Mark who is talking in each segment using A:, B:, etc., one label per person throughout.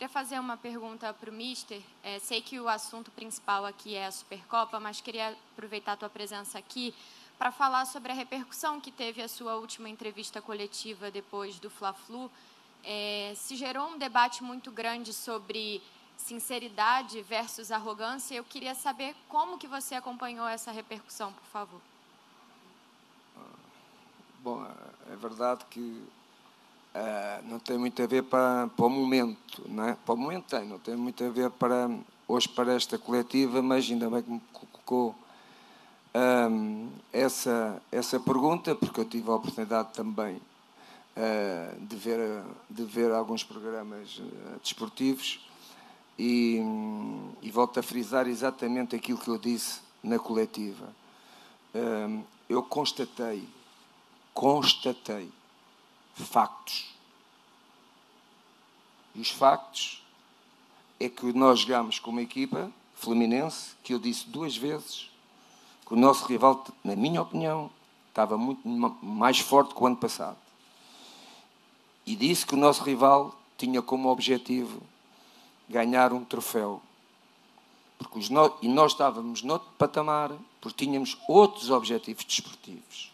A: queria fazer uma pergunta para o Mister. Sei que o assunto principal aqui é a Supercopa, mas queria aproveitar a tua presença aqui para falar sobre a repercussão que teve a sua última entrevista coletiva depois do Fla-Flu. Se gerou um debate muito grande sobre sinceridade versus arrogância. Eu queria saber como que você acompanhou essa repercussão, por favor.
B: Bom, é verdade que não tem muito a ver para o momento, não é? Para o momento não tem muito a ver hoje para esta coletiva, mas ainda bem que me colocou essa pergunta, porque eu tive a oportunidade também de ver alguns programas desportivos e volto a frisar exatamente aquilo que eu disse na coletiva. Eu constatei factos. E os factos é que nós jogámos com uma equipa, Fluminense, que eu disse 2 vezes que o nosso rival, na minha opinião, estava muito mais forte que o ano passado. E disse que o nosso rival tinha como objetivo ganhar um troféu. E nós estávamos noutro patamar, porque tínhamos outros objetivos desportivos.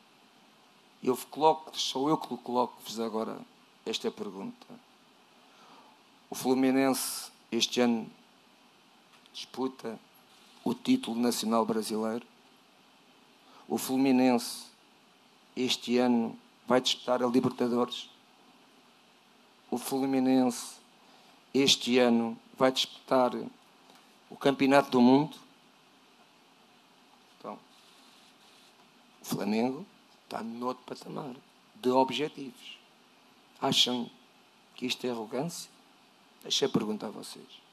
B: Sou eu que coloco-vos agora esta pergunta. O Fluminense este ano disputa o título nacional brasileiro. O Fluminense este ano vai disputar a Libertadores. O Fluminense este ano vai disputar o Campeonato do Mundo. Então, o Flamengo está noutro patamar de objetivos. Acham que isto é arrogância? Deixa eu perguntar a vocês.